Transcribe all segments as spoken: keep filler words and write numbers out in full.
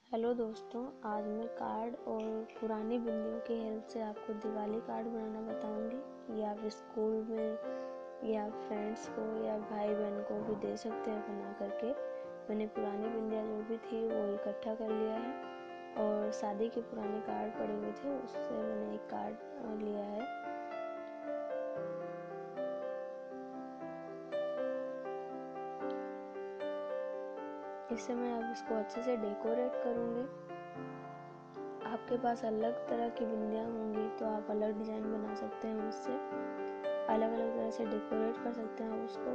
Hello दोस्तों, आज मैं कार्ड और पुरानी बिंदियों की हेल्प से आपको दिवाली कार्ड बनाना बताऊंगी। या आप स्कूल में या फ्रेंड्स को या भाई बहन को भी दे सकते हैं बना करके। मैंने पुरानी बिंदियाँ जो भी थी वो इकट्ठा कर लिया है और शादी के पुराने कार्ड पड़े हुए थे, उससे मैंने एक कार्ड लिया है। इससे मैं अब इसको अच्छे से डेकोरेट करूँगी। आपके पास अलग तरह की बिंदियाँ होंगी तो आप अलग डिज़ाइन बना सकते हैं, उससे अलग अलग तरह से डेकोरेट कर सकते हैं उसको।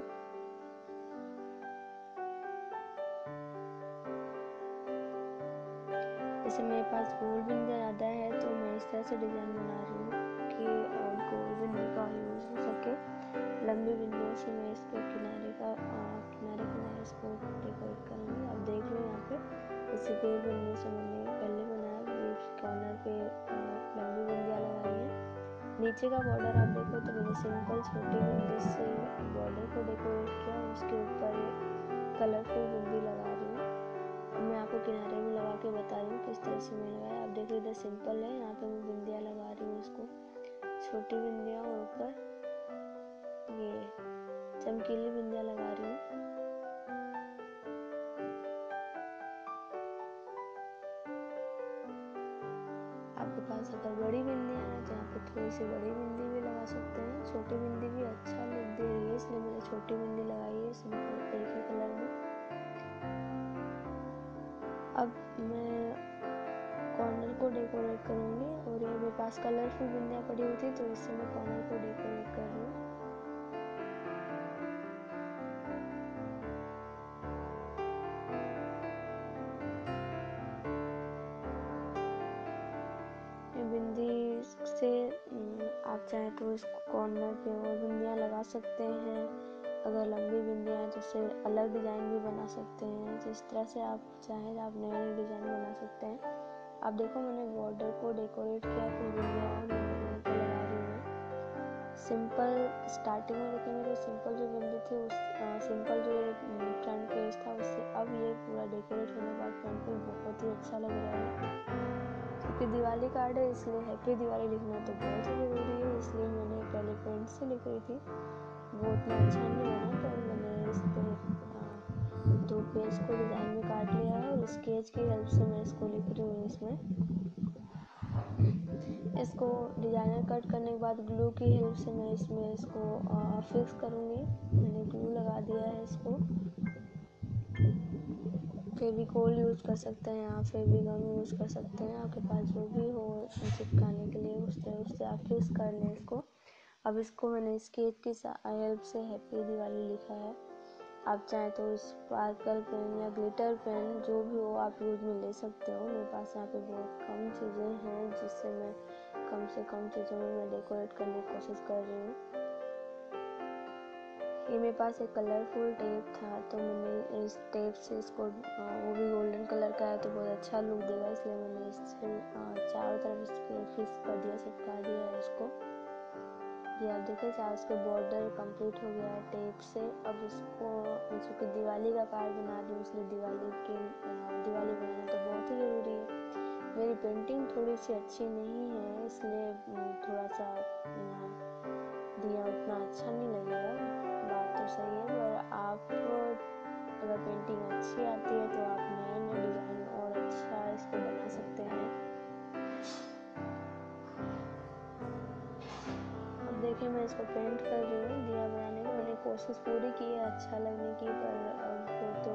जैसे मेरे पास गोल बिंदियाँ ज़्यादा है तो मैं इस तरह से डिज़ाइन बना रही हूँ कि गोल बिंदी का यूज़ हो सके। लंबी बिंदियों से मैं इसको किनारे का किनारे किनारे इसको डेकोरेट करूँगी। आप देख लो यहाँ पे, जैसे गोल बिंदी से मैंने पहले बनाया, बीच कॉर्नर पे लंबी बिंदियाँ लगाई है। नीचे का बॉर्डर आप देखो तो मैंने सिंपल छोटी बिंदी से बॉर्डर को डेकोरेट किया और उसके ऊपर कलरफुल बिंदी लगा रही हूँ। अब मैं आपको किनारे में लगा के बता रही हूँ किस तरह से मैं लगाया। आप देखो इधर सिंपल है, यहाँ पे मैं बिंदियाँ लगा रही हूँ इसको, छोटी बिंदियाँ, और ऊपर ये चमकीली बिंदियाँ लगा रही हूँ। आपके पास अगर बड़ी बिंदियाँ हैं तो यहाँ पे थोड़ी सी बड़ी बिंदी भी लगा सकते हैं। छोटी बिंदी भी अच्छा लुक दे रही है, इसलिए मैंने छोटी बिंदी लगाई है सिंपल एक ही कलर में। अब मैं कॉर्नर को डेकोरेट करूँगी और ये मेरे पास कलरफुल बिंदियाँ पड़ी हुई थी तो इससे मैं कॉर्नर को डेकोरेट कर रही हूँ। बिंदी से आप चाहे तो इसको कॉर्नर पे और बिंदियाँ लगा सकते हैं। अगर लंबी बिंदियाँ हैं तो उससे अलग डिज़ाइन भी बना सकते हैं। जिस तरह से आप चाहें आप नए नए डिज़ाइन बना सकते हैं। आप देखो मैंने बॉर्डर को डेकोरेट किया, फिर बिंदियाँ और मैं लगा रही हूँ। सिंपल स्टार्टिंग में देखेंगे तो सिंपल जो बिंदी थी उस आ, सिंपल जो फ्रंट पेज था उससे अब ये पूरा डेकोरेट होने के बाद फ्रंट पेज बहुत ही अच्छा लग रहा है। क्योंकि दिवाली कार्ड है इसलिए हैप्पी दिवाली लिखना तो बहुत ही ज़रूरी है, इसलिए मैंने पहले पेंट से लिख रही थी, वो उतना अच्छा नहीं बना तो मैंने इस पर दो पेज को डिज़ाइन में काट लिया है और स्केच की हेल्प से मैं इसको लिख रही हूँ। इसमें इसको डिज़ाइनर कट करने के बाद ग्लू की हेल्प से मैं इसमें इसको फिक्स करूँगी। मैंने ग्लू लगा दिया है इसको। फेविकोल यूज़ कर सकते हैं आप, फेविगम यूज़ कर सकते हैं, आपके पास जो भी हो चिपकाने के लिए उससे उससे आप फिक्स कर लें इसको। अब इसको मैंने स्केच की हेल्प से हैप्पी दिवाली लिखा है। आप चाहें तो स्पार्कल पेन या ग्लिटर पेन जो भी हो आप यूज में ले सकते हो। मेरे पास यहाँ पे बहुत कम चीज़ें हैं जिससे मैं कम से कम चीज़ों में मैं डेकोरेट करने की कोशिश कर रही हूँ। ये मेरे पास एक कलरफुल टेप था तो मैंने इस टेप से इसको, वो भी गोल्डन कलर का है तो बहुत अच्छा लुक देगा, इसलिए मैंने इससे चारों तरफ इसके फिक्स कर दिया, चिपका दिया है इसको। ये आप देखो चार इसके बॉर्डर कंप्लीट हो गया है टेप से। अब इसको चूँकि दिवाली का कार्ड बना रही हूँ इसलिए दिवाली की दिवाली बनाना तो बहुत ही ज़रूरी है। मेरी पेंटिंग थोड़ी सी अच्छी नहीं है इसलिए थोड़ा सा दिया उतना अच्छा नहीं लगेगा, बात तो सही है, पर आप अगर पेंटिंग अच्छी आती है तो आप नए नए डिज़ाइन और अच्छा इसको बना सकते हैं। अब देखिए मैं इसको पेंट कर रही हूँ दिया बनाने की। मैंने कोशिश पूरी की है अच्छा लगने की, पर अब तो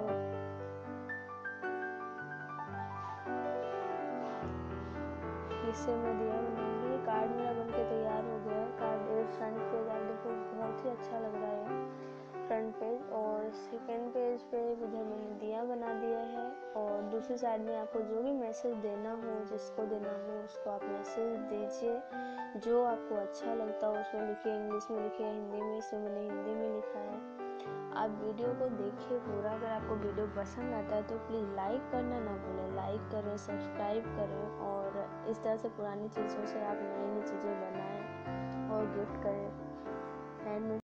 इससे मैं दिया बनाऊंगी। ये कार्ड मेरा बनके तैयार हो गया है। कार्ड ये फ्रंट पेज आप देखो बहुत ही अच्छा लग रहा है फ्रंट पेज, और सेकंड पेज पे इधर मैंने दिया बना दिया है और दूसरी साइड में आपको जो भी मैसेज देना हो, जिसको देना हो उसको आप मैसेज दीजिए, जो आपको अच्छा लगता हो उसमें लिखिए, इंग्लिश में लिखिए, हिंदी में, इसमें मैंने हिंदी में लिखा है। आप वीडियो को देखिए पूरा। अगर आपको वीडियो पसंद आता है तो प्लीज़ लाइक करना ना भूलें, लाइक करें, सब्सक्राइब करें और इस तरह से पुरानी चीज़ों से आप नई नई चीज़ें बनाएं और गिफ्ट करें।